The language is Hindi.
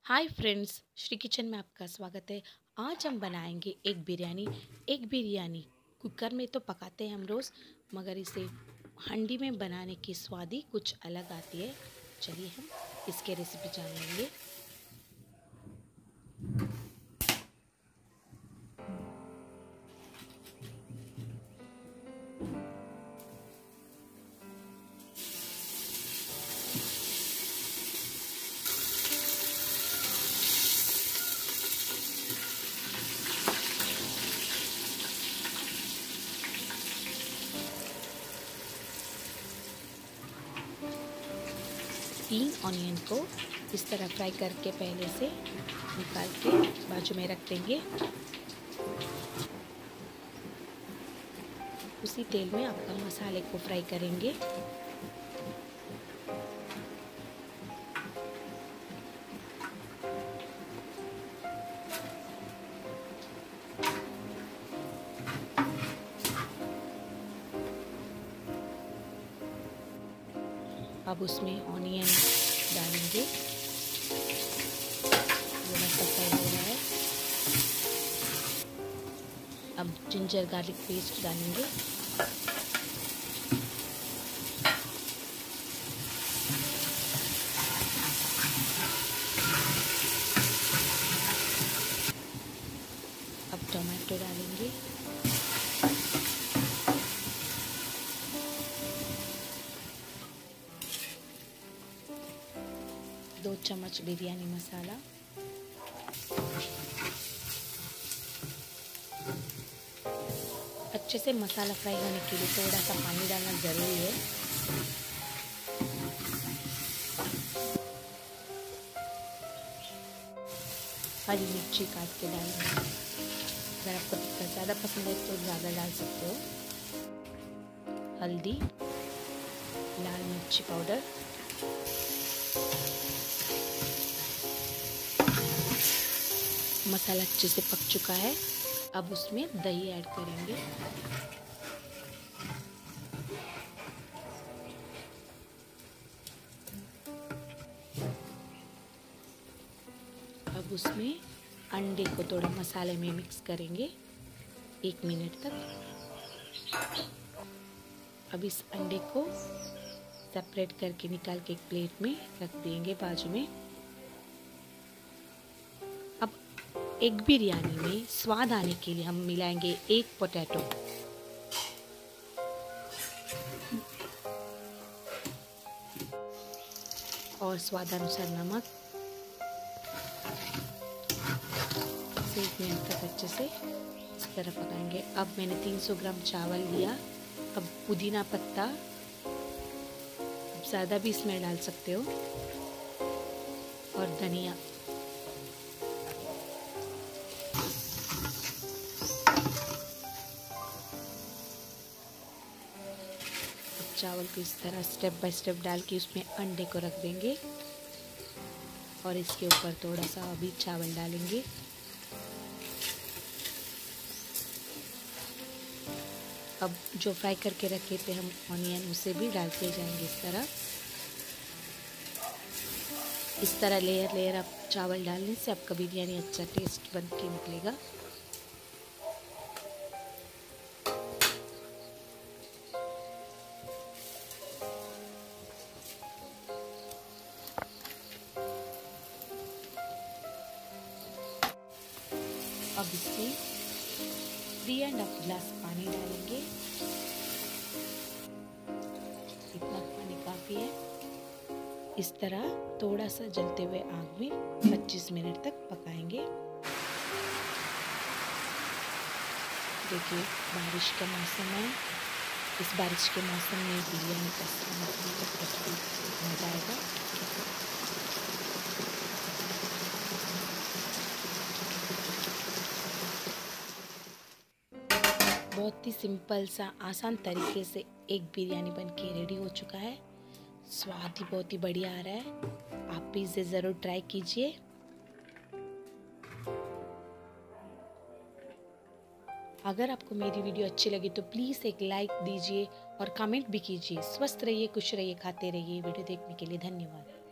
हाय फ्रेंड्स, श्री किचन में आपका स्वागत है। आज हम बनाएंगे एक बिरयानी। कुकर में तो पकाते हैं हम रोज़, मगर इसे हंडी में बनाने की स्वाद ही कुछ अलग आती है। चलिए हम इसके रेसिपी जान लेंगे। तीन ऑनियन को इस तरह फ्राई करके पहले से निकाल के बाजू में रख देंगे। उसी तेल में आपका मसाले को फ्राई करेंगे। अब उसमें ऑनियन डालेंगे। वो मसाला फ्राई हो रहा है। अब जिंजर गार्लिक पेस्ट डालेंगे। अब टमाटो डालेंगे। दो चम्मच बिरयानी मसाला। अच्छे से मसाला फ्राई होने के लिए थोड़ा सा पानी डालना ज़रूरी है। हरी मिर्ची काट के डालेंगे। अगर आपको तीखा ज़्यादा पसंद है तो ज़्यादा डाल सकते हो। हल्दी, लाल मिर्ची पाउडर, मसाला अच्छे से पक चुका है। अब उसमें दही ऐड करेंगे। अब उसमें अंडे को थोड़ा मसाले में मिक्स करेंगे 1 मिनट तक। अब इस अंडे को सेपरेट करके निकाल के एक प्लेट में रख देंगे बाजू में। अब एग बिरयानी में स्वाद आने के लिए हम मिलाएंगे 1 पोटैटो, और स्वादानुसार नमक। 1 मिनट तक अच्छे से इस तरह पकाएंगे। अब मैंने 300 ग्राम चावल लिया। अब पुदीना पत्ता, ज़्यादा भी इसमें डाल सकते हो, और धनिया। चावल को इस तरह स्टेप बाय स्टेप डाल के उसमें अंडे को रख देंगे, और इसके ऊपर थोड़ा सा अभी चावल डालेंगे। अब जो फ्राई करके रखे थे हम ऑनियन, उसे भी डालते जाएंगे इस तरह लेयर लेयर। आप चावल डालने से आपका बिरयानी अच्छा टेस्ट बन के निकलेगा। अब इसमें 3½ गिलास पानी डालेंगे। इतना पानी काफ़ी है। इस तरह थोड़ा सा जलते हुए आग में 25 मिनट तक पकाएंगे। देखिए, बारिश का मौसम है। इस बारिश के मौसम में बिरयानी का मज़ा आएगा। बहुत ही सिंपल सा आसान तरीके से एक बिरयानी बन के रेडी हो चुका है। स्वाद ही बहुत ही बढ़िया आ रहा है। आप भी इसे ज़रूर ट्राई कीजिए। अगर आपको मेरी वीडियो अच्छी लगी तो प्लीज़ एक लाइक दीजिए और कमेंट भी कीजिए। स्वस्थ रहिए, खुश रहिए, खाते रहिए। वीडियो देखने के लिए धन्यवाद।